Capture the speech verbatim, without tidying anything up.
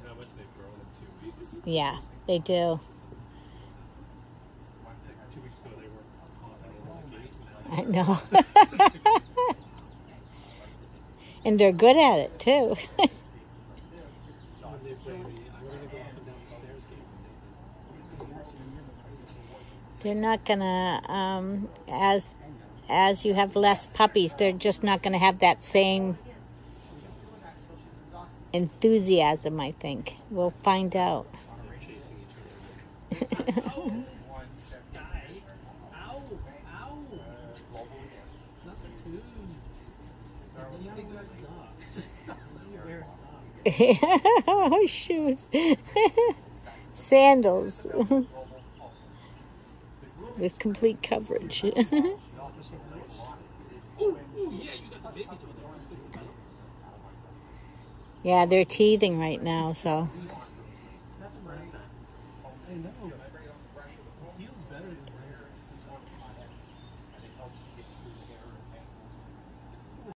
how much they've grown in two weeks. Yeah, they do. Two weeks ago they were hopping over the gate. I know. And they're good at it, too. They play the, I'm going to go up and down the stairs game. They're not going to, um, as, as you have less puppies, they're just not going to have that same enthusiasm, I think. We'll find out. They're chasing each other. Ow! Guy. Ow! Ow! Not the tube. The tube sucks. You wear socks. Oh, shoes. Sandals. With complete coverage. Ooh, ooh, yeah, you got the baby toe there. Yeah, they're teething right now, so. I know.